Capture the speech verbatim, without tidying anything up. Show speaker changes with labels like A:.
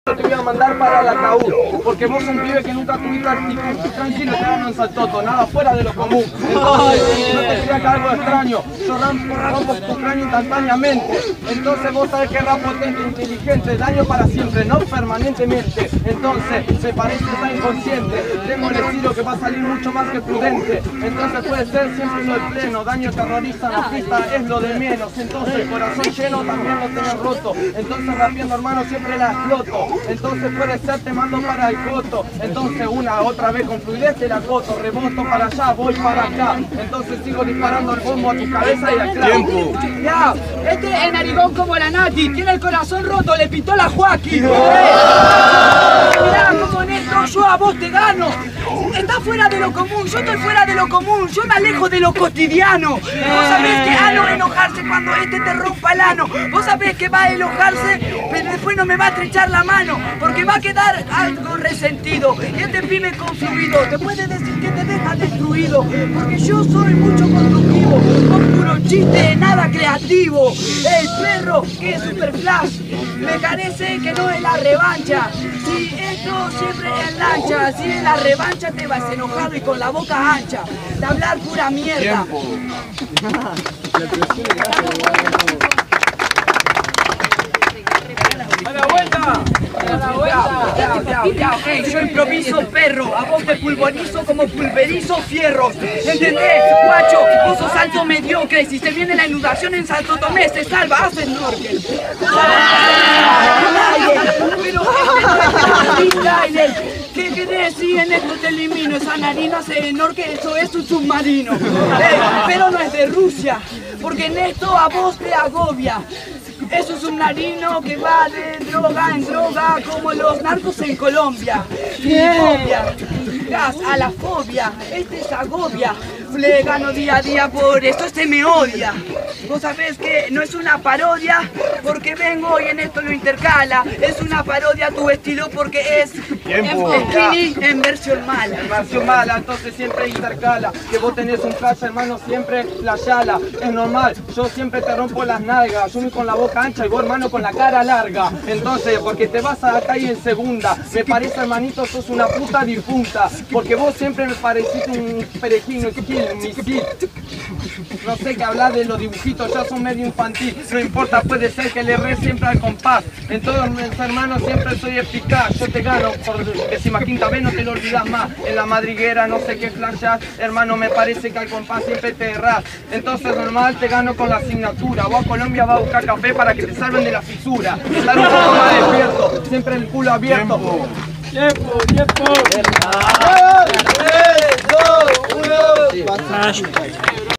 A: te voy a mandar para el ataúd, porque vos sos un pibe que nunca tuviste actitud tranquilo, te gano en Saltoto, nada fuera de lo común. Entonces, no te creas que algo extraño, yo rompo, rompo tu cráneo instantáneamente. Entonces vos sabés que rap potente, inteligente, daño para siempre, no permanentemente. Entonces, se parece estar inconsciente, tengo el estilo que va a salir mucho más que prudente. Entonces puede ser siempre lo de pleno, daño terrorista, la pista es lo de menos. Entonces, corazón lleno también lo tenés roto. Entonces, rapiendo hermano siempre la exploto. Entonces puede ser te mando para el coto. Entonces una otra vez con fluidez te la coto. Reboto para allá, voy para acá. Entonces sigo disparando el bombo a tu cabeza y al clavo.
B: Tiempo.
C: Ya, este es narigón como la Nati. Tiene el corazón roto, le pintó la Joaquín. Mirá como en esto yo a vos te gano. Estás fuera de lo común, yo estoy fuera de lo común. Yo me alejo de lo cotidiano. Vos sabés que a no enojarse cuando este te rompa el ano. Vos sabés que va a enojarse, pero después no me va a estrechar la mano, porque va a quedar algo resentido. Y este pibe con fluido te puede decir que te deja destruido, porque yo soy mucho constructivo, con puro chiste, nada creativo. El perro que es super flash, me parece que no es la revancha. Si esto siempre es lancha, si es la revancha te vas enojado y con la boca ancha, de hablar pura mierda.
A: ¡A la vuelta!
C: ¡A la vuelta! Ya, ya, ya, ok, yo improviso perro, a vos te pulverizo como pulverizo fierros. ¿Entendés, guacho? Vos sos alto mediocre, si se viene la inundación en Santo Tomé, se salva, haz snorkel. Pero este ¿qué querés si en esto te elimino? Esa nariz no hace snorkel, eso es un submarino. Ey, pero no es de Rusia, porque en esto a vos te agobia. Eso es un narino que va de droga en droga como los narcos en Colombia. Fobia, gas a la fobia, este es agobia. Le gano día a día, por esto este me odia. Vos sabés que no es una parodia porque vengo y en esto lo intercala. Es una parodia tu estilo porque es
B: Tiempo.
C: en skinny en versión mala.
A: En versión mala, entonces siempre intercala. Que vos tenés un flash, hermano, siempre la yala. Es normal, yo siempre te rompo las nalgas. Yo me con la boca ancha y vos, hermano, con la cara larga. Entonces, porque te vas a caer en segunda. Me parece, hermanito, sos una puta difunta. Porque vos siempre me pareciste un perejil, un skill, un misil. No sé qué hablar de los dibujitos, ya son medio infantil. No importa, puede ser que le erré siempre al compás. En todos mis hermanos siempre soy eficaz. Yo te gano por décima quinta vez, no te lo olvidas más. En la madriguera no sé qué flashas, hermano, me parece que al compás siempre te errás. Entonces normal te gano con la asignatura. Vos a Colombia vas a buscar café para que te salven de la fisura. Estar un poco más despierto, siempre el culo abierto.
B: Tiempo.
A: Tiempo, tiempo. tres, dos, uno.